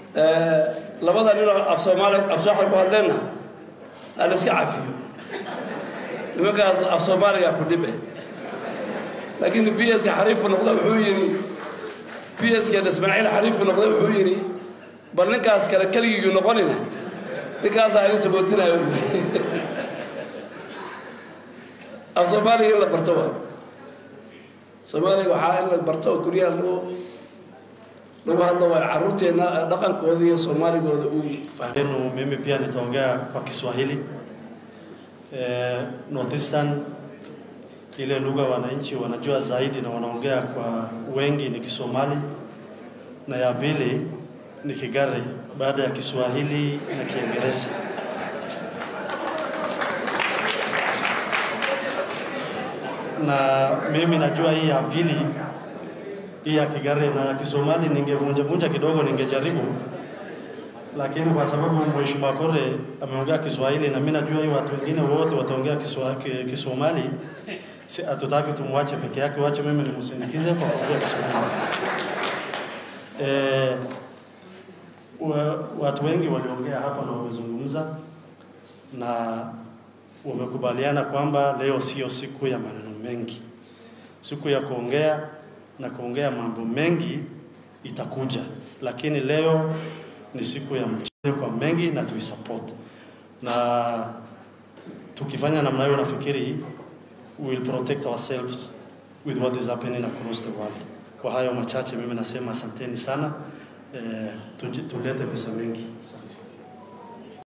labada nin af Soomaali af Soomaali ku hadlayna aan iska cafiyo nimankaas af Soomaaliga ku dhibe laakiin PS ka xariif noqdo wuxuu yiri PS ka Ismaaciil xariif noqdo wuxuu yiri bal ninkaas kale kaligiigu noqonina ninkaas ay inta bootinayo af Soomaaliga la barto Soomaaliga waxa in la barto guriyaha lagu hadlo waa caruurteena dhaqankooda iyo Soomaaligooda uu fahmo. Mimi pia nitaongea kwa Kiswahili. Northeastern ile lugha wananchi wanajua zaidi na wanaongea kwa wengi ni Kisomali na ya vile ni Kigari baada ya Kiswahili na Kiingereza. Na mimi najua hii ya pili hii ya Kigari na Kisomali ningevunja kidogo ningejaribu, lakini kwa sababu Mheshimiwa Kore ameongea Kiswahili na mimi najua hii watu wengine wote wataongea Kisomali, si hatutaki tumwache peke yake, wache mimi nimsindikize kwa kuongea Kiswahili. Watu wengi waliongea hapa na wamezungumza na wamekubaliana kwamba leo sio siku ya maneno mengi. Siku ya kuongea na kuongea mambo mengi itakuja, lakini leo ni siku ya mchezo kwa mengi na tuisupport. Na tukifanya namna hiyo nafikiri we will protect ourselves with what is happening across the world. Kwa hayo machache mimi nasema asanteni sana, tulete pesa mengi. Asante.